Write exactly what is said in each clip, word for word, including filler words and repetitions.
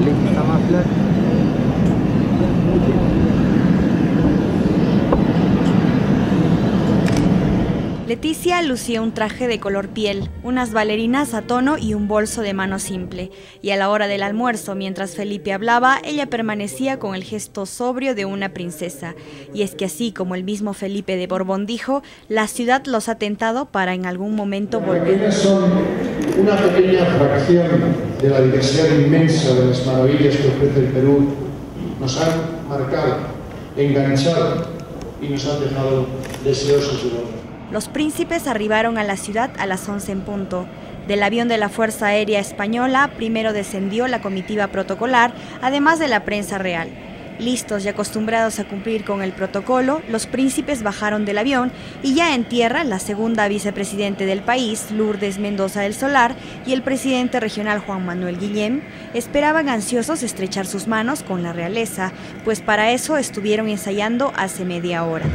leche está más flaca. Leticia lucía un traje de color piel, unas bailarinas a tono y un bolso de mano simple. Y a la hora del almuerzo, mientras Felipe hablaba, ella permanecía con el gesto sobrio de una princesa. Y es que así como el mismo Felipe de Borbón dijo, la ciudad los ha tentado para en algún momento volver. Son una pequeña fracción de la diversidad inmensa de las maravillas que ofrece el Perú. Nos han marcado, enganchado y nos han dejado deseosos de volver. Los príncipes arribaron a la ciudad a las once en punto. Del avión de la Fuerza Aérea Española primero descendió la comitiva protocolar, además de la prensa real. Listos y acostumbrados a cumplir con el protocolo, los príncipes bajaron del avión y ya en tierra la segunda vicepresidente del país, Lourdes Mendoza del Solar, y el presidente regional Juan Manuel Guillén esperaban ansiosos estrechar sus manos con la realeza, pues para eso estuvieron ensayando hace media hora.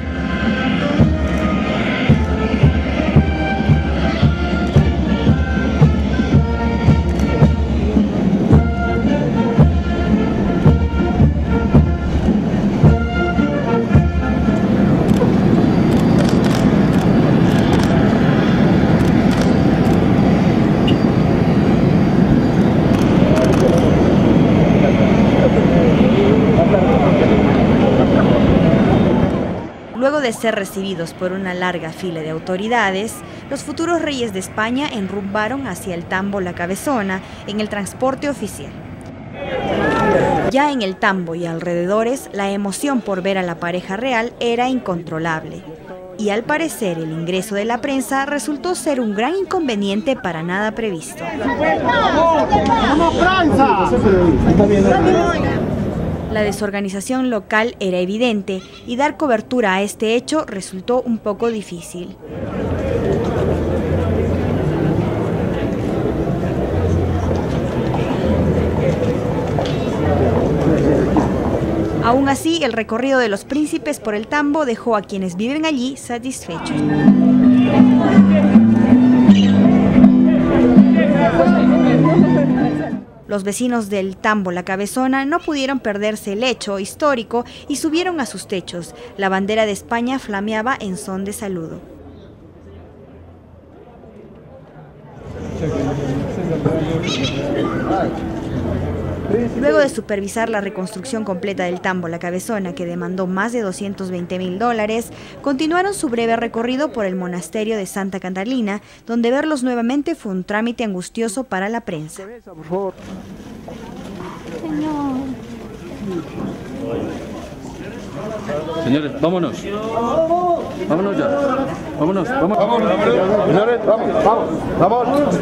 Luego de ser recibidos por una larga fila de autoridades, los futuros reyes de España enrumbaron hacia el Tambo La Cabezona en el transporte oficial. Ya en el Tambo y alrededores, la emoción por ver a la pareja real era incontrolable. Y al parecer el ingreso de la prensa resultó ser un gran inconveniente para nada previsto. La desorganización local era evidente y dar cobertura a este hecho resultó un poco difícil. Aún así, el recorrido de los príncipes por el Tambo dejó a quienes viven allí satisfechos. Los vecinos del Tambo La Cabezona no pudieron perderse el hecho histórico y subieron a sus techos. La bandera de España flameaba en son de saludo. Luego de supervisar la reconstrucción completa del Tambo La Cabezona, que demandó más de doscientos veinte mil dólares, continuaron su breve recorrido por el monasterio de Santa Catalina, donde verlos nuevamente fue un trámite angustioso para la prensa. Señores, vámonos. Vámonos ya. Vámonos, vamos. Vamos, señores, vamos, vamos, vamos.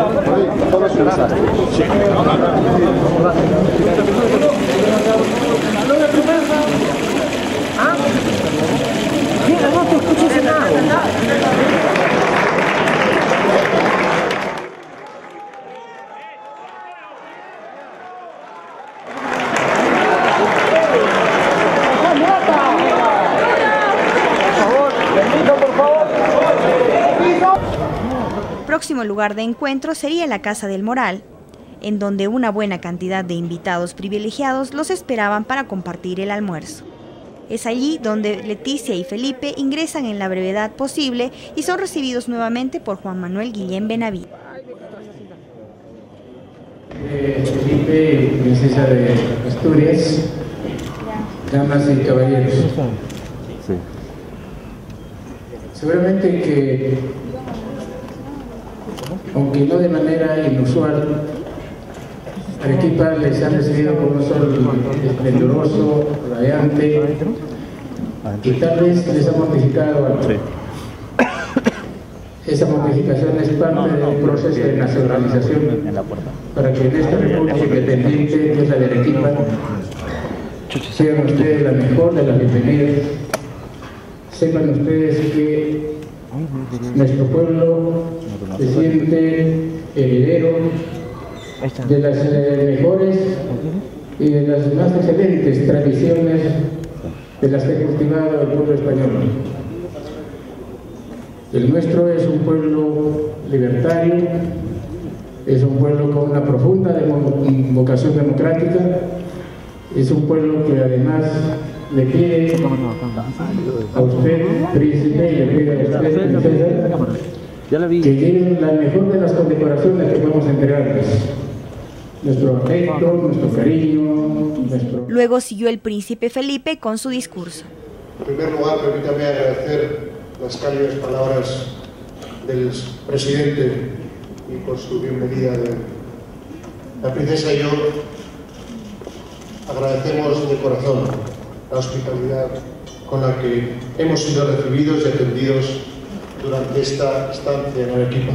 Mira, no te escuches nada. Próximo lugar de encuentro sería la Casa del Moral, en donde una buena cantidad de invitados privilegiados los esperaban para compartir el almuerzo. Es allí donde Leticia y Felipe ingresan en la brevedad posible y son recibidos nuevamente por Juan Manuel Guillén Benavides. Eh, Felipe, princesa de Asturias, damas y caballeros. Sí. Seguramente que, aunque no de manera inusual, Arequipa les ha recibido con un sol esplendoroso, radiante, y tal vez les ha modificado algo. Sí. Esa modificación es parte de un proceso de nacionalización para que en esta república independiente, que es la de Arequipa, sean ustedes la mejor de las bienvenidas. Sepan ustedes que nuestro pueblo se siente heredero de las eh, mejores y de las más excelentes tradiciones de las que ha cultivado el pueblo español. El nuestro es un pueblo libertario, Es un pueblo con una profunda vocación democrática. Es un pueblo que además le pide a usted, príncipe, y le pide a usted, princesa, que lleven la mejor de las condecoraciones que podemos entregarles. Nuestro afecto, nuestro cariño, nuestro... Luego siguió el príncipe Felipe con su discurso. En primer lugar, permítame agradecer las cálidas palabras del presidente y por su bienvenida. De la princesa y yo agradecemos de corazón la hospitalidad con la que hemos sido recibidos y atendidos durante esta estancia en Arequipa.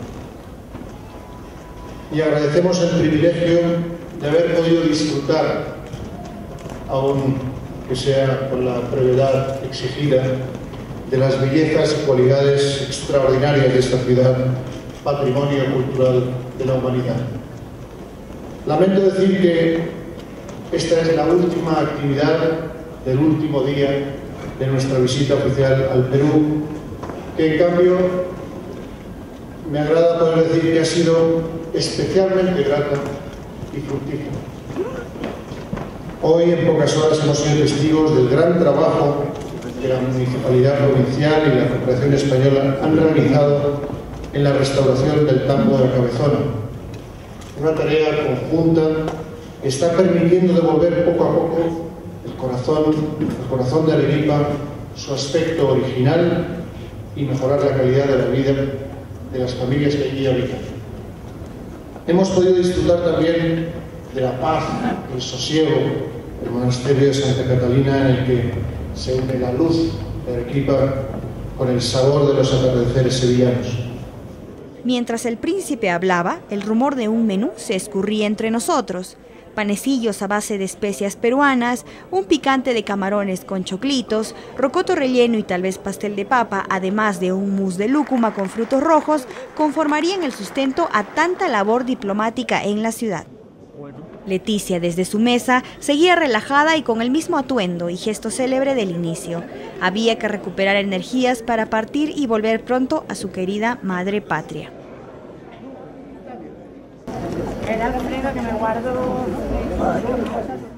Y agradecemos el privilegio de haber podido disfrutar, aun que sea con la brevedad exigida, de las bellezas y cualidades extraordinarias de esta ciudad, patrimonio cultural de la humanidad. Lamento decir que esta es la última actividad del último día de nuestra visita oficial al Perú, que en cambio me agrada poder decir que ha sido especialmente grata y fructífera. Hoy, en pocas horas, hemos sido testigos del gran trabajo que la Municipalidad Provincial y la Cooperación Española han realizado en la restauración del tambo de Cabezona. Una tarea conjunta que está permitiendo devolver poco a poco el corazón, el corazón de Arequipa, su aspecto original y mejorar la calidad de la vida de las familias que allí habitan. Hemos podido disfrutar también de la paz, el sosiego del monasterio de Santa Catalina, en el que se une la luz de Arequipa con el sabor de los atardeceres sevillanos. Mientras el príncipe hablaba, el rumor de un menú se escurría entre nosotros. Panecillos a base de especias peruanas, un picante de camarones con choclitos, rocoto relleno y tal vez pastel de papa, además de un mousse de lúcuma con frutos rojos, conformarían el sustento a tanta labor diplomática en la ciudad. Leticia, desde su mesa, seguía relajada y con el mismo atuendo y gesto célebre del inicio. Había que recuperar energías para partir y volver pronto a su querida madre patria. Era Alfredo que me guardo.